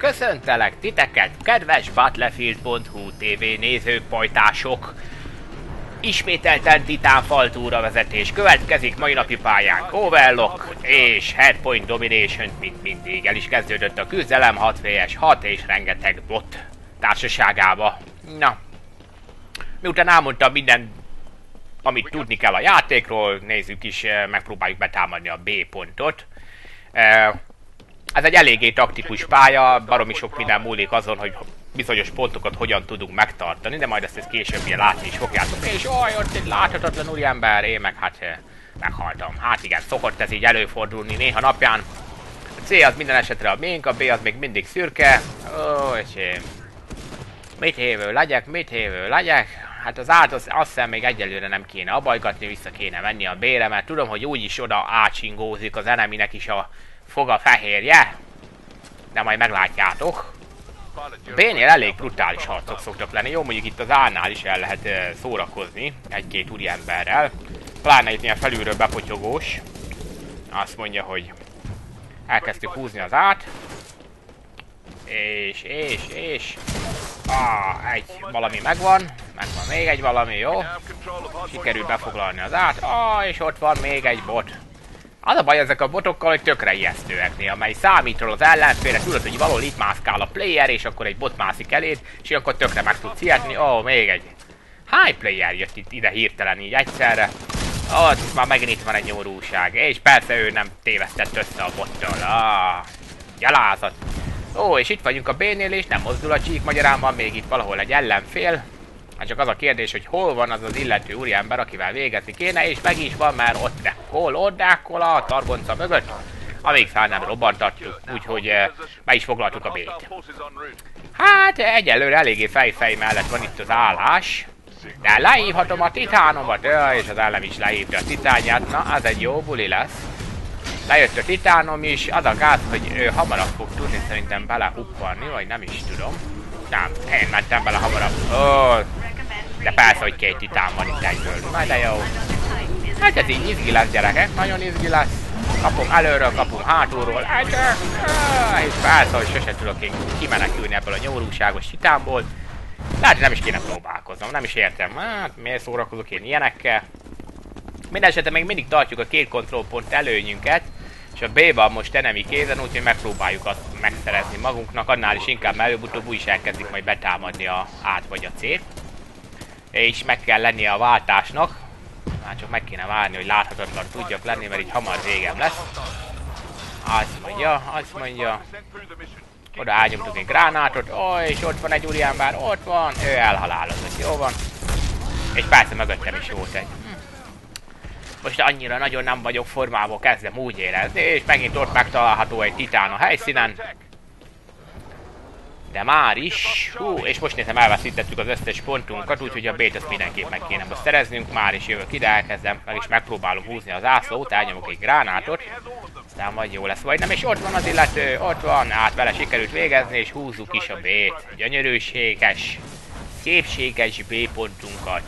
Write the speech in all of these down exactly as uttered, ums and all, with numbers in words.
Köszöntelek titeket, kedves Battlefield pont hu té vé nézők, pajtások! Ismételten Titanfall túra vezetés következik mai napi pályánk. Overlock és Hardpoint Domination, mint mindig. El is kezdődött a küzdelem, hat versus hat és rengeteg bot társaságába. Na, miután elmondtam minden, amit tudni kell a játékról, nézzük is, megpróbáljuk betámadni a B pontot. Ez egy eléggé taktikus pálya, baromi sok minden múlik azon, hogy bizonyos pontokat hogyan tudunk megtartani, de majd ezt, ezt később ilyen látni is fogjátok. És oj, ott egy láthatatlan úriember, én meg hát meghaltam. Hát igen, szokott ez így előfordulni néha napján. A C az minden esetre a miénk, a B az még mindig szürke. Ó, öcsém. Mit hévő legyek, mit hévő legyek? Hát az át az, azt hiszem még egyelőre nem kéne abajgatni, vissza kéne menni a B-re, mert tudom, hogy úgyis oda átsingózik az eneminek is a foga fehérje. De majd meglátjátok. B-nél elég brutális harcok szoktak lenni. Jó, mondjuk itt az A-nál is el lehet uh, szórakozni egy-két úriemberrel. Pláne itt ilyen felülről bepotyogós. Azt mondja, hogy elkezdtük húzni az át. És, és, és... Ah, egy valami megvan. Megvan még egy valami, jó. Sikerült befoglalni az át. Ah, és ott van még egy bot. Az a baj ezek a botokkal, hogy tökre ijesztőek néha, amely számítról az ellenfélre, tudod, hogy valahol itt mászkál a player, és akkor egy bot mászik eléd, és akkor tökre meg tudsz ijedni. Ó, oh, még egy high player jött itt ide hirtelen így egyszerre. Ó, oh, már megint itt van egy nyomorúság, és persze ő nem tévesztett össze a bottól. Ah, gyalázat. Ó, oh, és itt vagyunk a B-nél, és nem mozdul a csík, magyarán van még itt valahol egy ellenfél. Hát csak az a kérdés, hogy hol van az az illető úriember, akivel végezni kéne, és meg is van, mert ott dekkol, ott dekkol a targonca mögött, amíg fel nem robbantatjuk, úgyhogy eh, be is foglaltuk a B-t. Hát egyelőre eléggé fej-fej mellett van itt az állás, de lehívhatom a titánomat, ja, és az ellen is lehívta a titánját, na az egy jó buli lesz. Lejött a titánom is, az a gáz, hogy ő hamarabb fog tudni szerintem belehuppanni, vagy nem is tudom. Nem, én mentem bele hamarabb. Oh, de persze, hogy két titán van itt egyből. Na de jó. Hát ez így izgi lesz, gyerekek, nagyon izgi lesz. Kapom előről, kapom hátulról. És persze, hogy sose tudok én kimenekülni ebből a nyomorúságos titánból. Lehet, hogy nem is kéne próbálkoznom, nem is értem. Hát miért szórakozok én ilyenekkel? Mindenesetre még mindig tartjuk a két kontrollpont előnyünket. És a B-ban most enemi kézen, úgyhogy megpróbáljuk azt megszerezni magunknak, annál is inkább, mert előbb-utóbb úgy is elkezdik majd betámadni a át vagy a C-t. És meg kell lennie a váltásnak. Már csak meg kéne várni, hogy láthatatlan tudjak lenni, mert így hamar végem lesz. Azt mondja, azt mondja. Oda elnyomtuk egy gránátot, ó, és ott van egy úriember, ott van, ő elhalálozott, jó van. És persze mögöttem is volt egy. Most annyira nagyon nem vagyok formában, kezdem úgy érezni, és megint ott megtalálható egy titán a helyszínen. De már is, hú, és most nézem, elveszítettük az összes pontunkat, úgyhogy a B-t ezt mindenképp meg kéne most szereznünk. Már is jövök ide, elkezdem, meg is megpróbálom húzni az ászlót, elnyomok egy gránátot. Aztán majd jó lesz, vagy nem, és ott van az illető, ott van, át vele sikerült végezni, és húzzuk is a B-t. Gyönyörűséges, szépséges B pontunkat.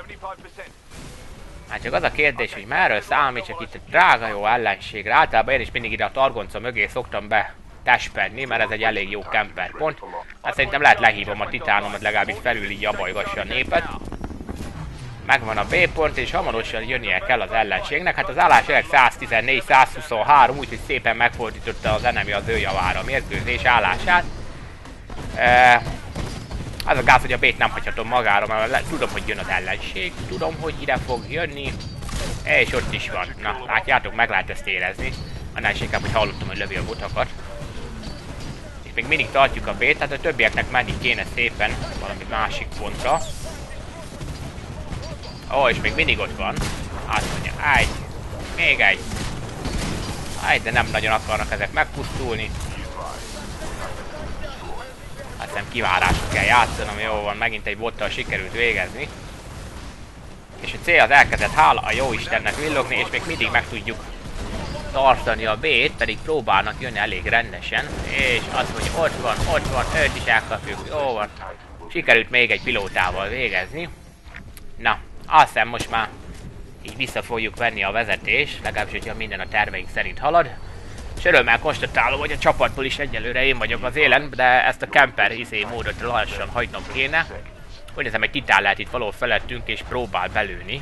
Hát csak az a kérdés, hogy merről számítsak itt a drága jó ellenségre. Általában én is mindig ide a targonca mögé szoktam be testpenni, mert ez egy elég jó kemper pont. Hát szerintem lehet lehívom a titánomat, legalábbis felül így abajgassa a népet. Megvan a B pont, és hamarosan jönnie kell az ellenségnek. Hát az állás jelenleg száztizennégy százhuszonhárom, úgyhogy szépen megfordította az enemi az ő javára a mérkőzés állását. E Az a gáz, hogy a B-t nem hagyhatom magára, mert tudom, hogy jön az ellenség, tudom, hogy ide fog jönni, és ott is van. Na, látjátok, meg lehet ezt érezni. Annál is inkább, hogy hallottam, hogy lövi a botokat. És még mindig tartjuk a B-t, tehát a többieknek menni kéne szépen valami másik pontra. Ó, és még mindig ott van. Azt mondja, egy, még egy. Egy, de nem nagyon akarnak ezek megpusztulni. Azt hiszem kivárásra kell játszanom, jó van, megint egy bottal sikerült végezni. És a cél az elkezdett, hála a jó Istennek villogni, és még mindig meg tudjuk tartani a B-t, pedig próbálnak jönni elég rendesen. És azt mondja, ott van, ott van, őt is elkapjuk, jó van. Sikerült még egy pilótával végezni. Na, azt hiszem most már így vissza fogjuk venni a vezetést, legalábbis, hogyha minden a terveink szerint halad. És örömmel konstatálom, hogy a csapatból is egyelőre én vagyok az élen, de ezt a camper izé módot lassan hagynom kéne. Úgy nézem, egy titán lehet itt valahol felettünk és próbál belőni.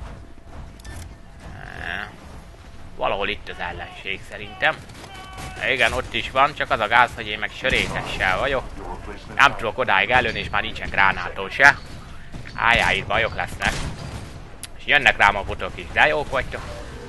Valahol itt az ellenség szerintem. Igen, ott is van, csak az a gáz, hogy én meg sörétessel vagyok. Nem tudok odáig előni, és már nincsen gránátom se. Ájjá, itt bajok lesznek. És jönnek rám a botok is, de jók vagytok.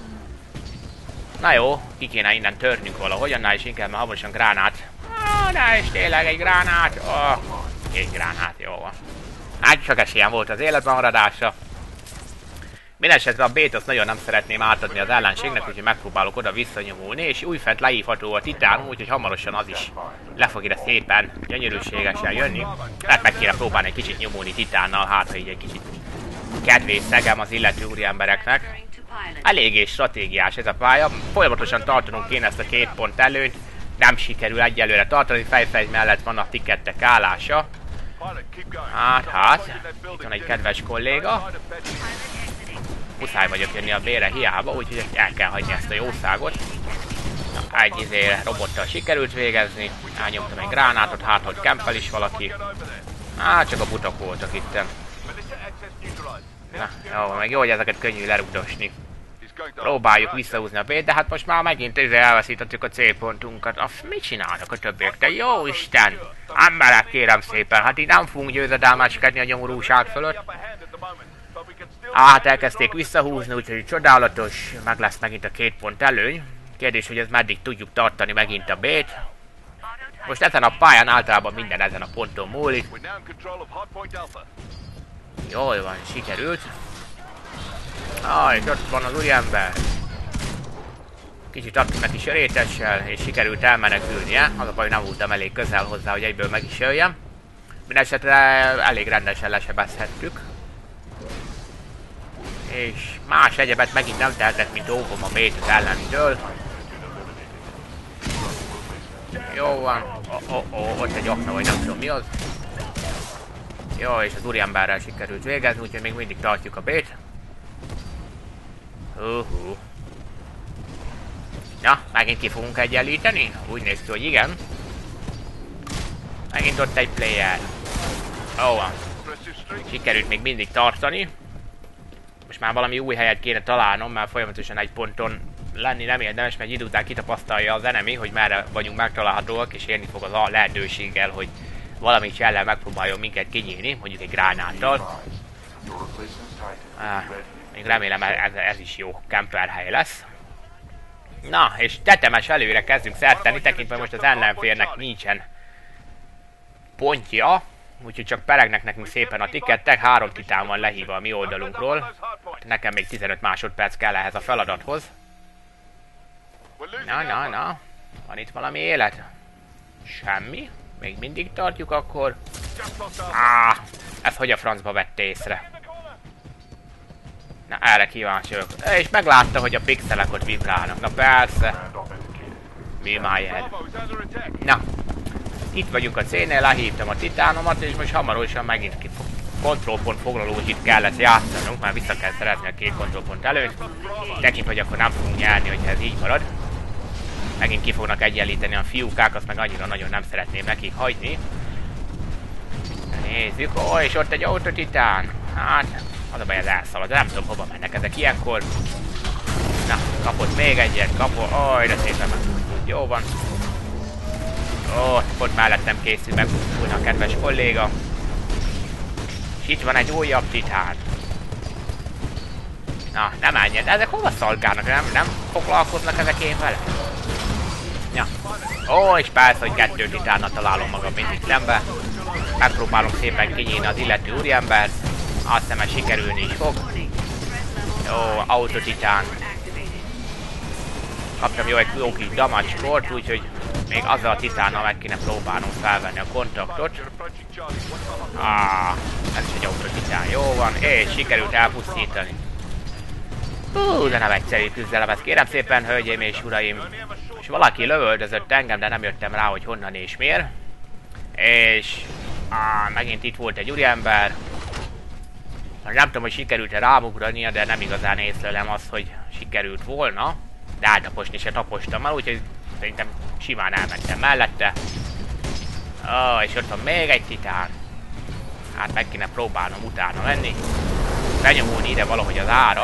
Na jó, ki kéne innen törnünk valahogy, annál is inkább, mert hamarosan gránát. Ah, de és tényleg egy gránát. Oh, egy gránát, jó van. Hát csak esélyem volt az életben maradásra. Mindenesetre a B-t azt nagyon nem szeretném átadni az ellenségnek, úgyhogy megpróbálok oda visszanyomulni, és újfent leívható a titán, úgyhogy hamarosan az is le fog ide szépen, gyönyörűségesen jönni. Hát meg kéne próbálni egy kicsit nyomulni titánnal, hát ha így egy kicsit kedvés szegem az illető úriembereknek. Eléggé stratégiás ez a pálya, folyamatosan tartanunk kéne ezt a két pont előnyt, nem sikerül egyelőre tartani, fejfej mellett van a tikettek állása. Hát, hát, itt van egy kedves kolléga. Muszáj vagyok jönni a B-re hiába, úgyhogy el kell hagyni ezt a jószágot. Na, egy izére robottal sikerült végezni, elnyomtam egy gránátot, hát hogy kempel is valaki. Hát csak a butok voltak itten. Na, jó, meg jó, hogy ezeket könnyű lerugdosni. Próbáljuk visszahúzni a B-t, de hát most már megint ezzel elveszítettük a célpontunkat. Af, mit csinálnak a többiek? Te jó Isten! Emberek, kérem szépen, hát így nem fogunk győzedelmeskedni a nyomorúság fölött. Hát elkezdték visszahúzni, úgyhogy csodálatos, meg lesz megint a két pont előny. Kérdés, hogy ez meddig tudjuk tartani megint a B-t. Most ezen a pályán általában minden ezen a ponton múlik. Jól van, sikerült. Ah, és ott van az úriember. Kicsit adtuk neki sörétessel, és sikerült elmenekülnie. Az a baj, nem voltam elég közel hozzá, hogy egyből meg is jöjjem. Mindenesetre elég rendesen lesebezhettük. És más egyebet megint nem tehetek, mint óvom a B-t az ellentől. Jó van. Oh, oh, oh, ott egy akna, vagy nem tudom mi az. Jó, és az úriemberrel sikerült végezni, úgyhogy még mindig tartjuk a B-t. Uh-huh. Na, megint ki fogunk egyenlíteni? Úgy néz ki, hogy igen. Megint ott egy player. Ó, van. Sikerült még mindig tartani. Most már valami új helyet kéne találnom, mert folyamatosan egy ponton lenni nem érdemes, mert idő után kitapasztalja az enemy, hogy merre vagyunk megtalálhatóak, és érni fog az a lehetőséggel, hogy valami ellen megpróbáljon minket kinyírni, mondjuk egy gránáttal. Ah, még remélem ez, ez is jó camper hely lesz. Na, és tetemes előre kezdünk szerteni, tekintve most az ellenfélnek nincsen pontja, úgyhogy csak peregnek nekünk szépen a tikettek, három titán van lehívva a mi oldalunkról. Nekem még tizenöt másodperc kell ehhez a feladathoz. Na, na, na. Van itt valami élet? Semmi. Még mindig tartjuk akkor. Áh, ezt hogy a francba vette észre? Na, erre kíváncsi vagyok. És meglátta, hogy a pixelek ott vibrálnak. Na persze. Mi májjel. Na. Itt vagyunk a célnél, lehívtam a titánomat, és most hamarosan megint ki kontrollpont foglalózsit kellett játszanunk, már vissza kell szerezni a két kontrollpont előtt. Tekintve, hogy akkor nem fogunk nyerni, hogyha ez így marad. Megint ki fognak egyenlíteni a fiúkák, azt meg annyira nagyon nem szeretném nekik hagyni. Nézzük, ó, és ott egy autotitán. Hát, az a baj, ez elszalad, de nem tudom, hova mennek ezek ilyenkor. Na, kapott még egyet, kapott, ó, de szépen meg. Jó van. Ó, ott mellettem készül megbuszulni a kedves kolléga. És itt van egy újabb titán. Na, nem menjen, de ezek hova szalgálnak? Nem, nem foglalkoznak ezek én vele? Ja. Ó, és persze, hogy kettő titánnal találom magam mindig szembe. Megpróbálom szépen kinyírni az illető úriembert. Azt hiszem, hogy sikerülni is fog. Jó, autotitán. Kaptam jó egy jó kis damage score-t, úgyhogy még azzal a titánnal meg kéne próbálnom felvenni a kontaktot. Ah, ez is egy autotitán, jó van, és sikerült elpusztítani. Hú, de nem egyszerű küzdelem, ezt kérem szépen, hölgyeim és uraim. És valaki lövöldözött engem, de nem jöttem rá, hogy honnan és miért. És ah, megint itt volt egy úriember. Nem tudom, hogy sikerült-e rámugrania, de nem igazán észlelem azt, hogy sikerült volna. De eltaposni se tapostam el, úgyhogy Szerintem simán elmentem mellette. Ó, oh, és ott van még egy titán. Hát meg kéne próbálnom utána menni. Benyomulni ide valahogy az ára.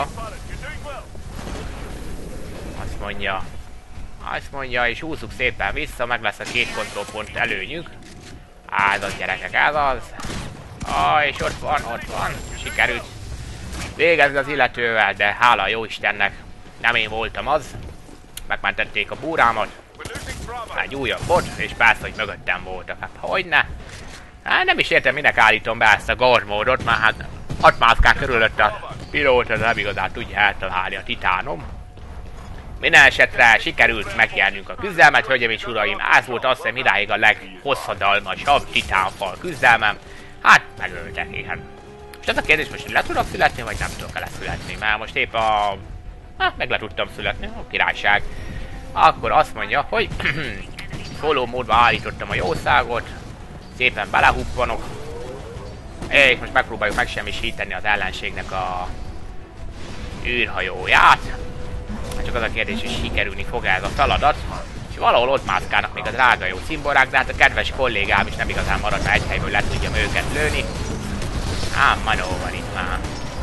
Azt mondja. Azt mondja, és húzzuk szépen vissza, meg lesz a két kontrollpont előnyük. Á, ez az gyerekek, ez az. Ah, és ott van, ott van. Sikerült végezni az illetővel, de hála jó Istennek nem én voltam az. Megmentették a búrámat. Egy újabb bot, és persze, hogy mögöttem voltak. Hát hogyne? Hát nem is értem, minek állítom be ezt a guard módot, mert hát hat mászkál körülött a pilóta, de nem igazán tudja eltalálni a titánom. Minden esetre sikerült megnyernünk a küzdelmet, hölgyeim és uraim. Ez volt azt hiszem idáig a leghosszadalmasabb titánfal küzdelmem. Hát megöltek éhen. És ez a kérdés most, hogy le tudok születni, vagy nem tudok leszületni, mert most épp a... Hát meg le tudtam születni, a királyság. Akkor azt mondja, hogy follow módba állítottam a jószágot. Szépen belehuppanok. És most megpróbáljuk megsemmisíteni az ellenségnek a űrhajóját. Csak az a kérdés, hogy sikerülni fog ez a feladat. És valahol ott mászkálnak még a drága jó cimborák, de hát a kedves kollégám is nem igazán marad, mert egy helyből le tudjam őket lőni. Ám, manó van itt már.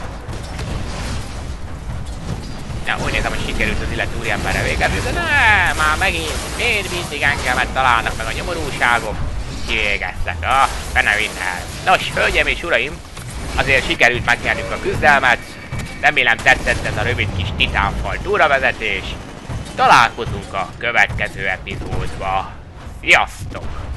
Ja, úgy nézem, hogy sikerült az illető úriemberre végezni, de nem, már megint, miért mindig engemet találnak meg a nyomorúságok. Kiégeztek, ah, benne minden. Nos, hölgyeim és uraim, azért sikerült megnyernünk a küzdelmet. Remélem tetszett ez a rövid kis titánfal túravezetés. Találkozunk a következő epizódba. Sziasztok!